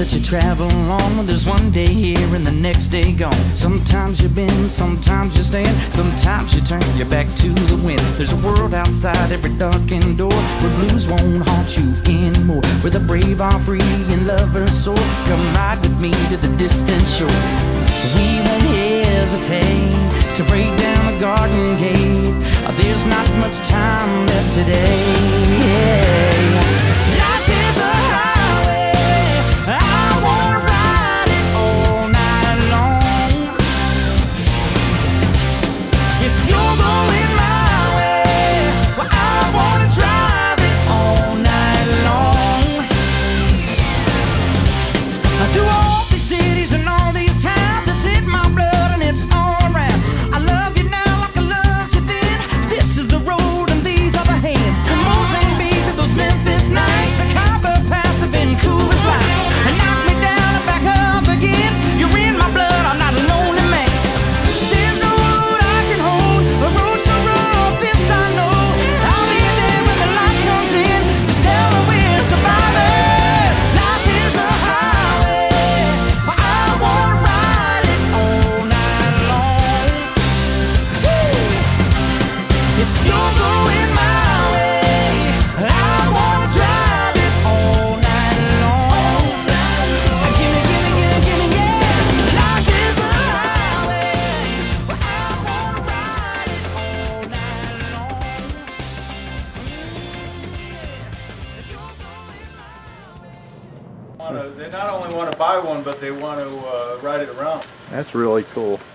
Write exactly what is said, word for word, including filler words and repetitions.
that you travel on. Well, there's one day here and the next day gone. Sometimes you bend, sometimes you stand, sometimes you turn your back to the wind. There's a world outside every darkened door, where blues won't haunt you anymore, where the brave are free and lovers soar. Come ride with me to the distant shore. We won't hesitate to break down the garden gate. There's not much time left today. Life is a highway, I wanna ride it all night long. If you're going my way, well, I wanna drive it all night long. Through all these cities and all these towns, it's in my blood and it's all around. I love you now like I loved you then. This is the road and these are the hands. From Mozambique to those Memphis nights, the Copper Pass to Vancouver's lights, and knock me down and back up again. You're in my blood, I'm not a lonely man. There's no road I can hold, a road so rough, this I know. I'll be there when the light comes in, just tell me we're survivors. Life is a highway, I wanna ride it all night long. If you're going my way, I wanna drive it all night long. Gimme, gimme, gimme, gimme, yeah. Life is a highway, I wanna ride it all night long. If you're going my way. Wanna- They not only want to buy one, but they want to uh, ride it around. That's really cool.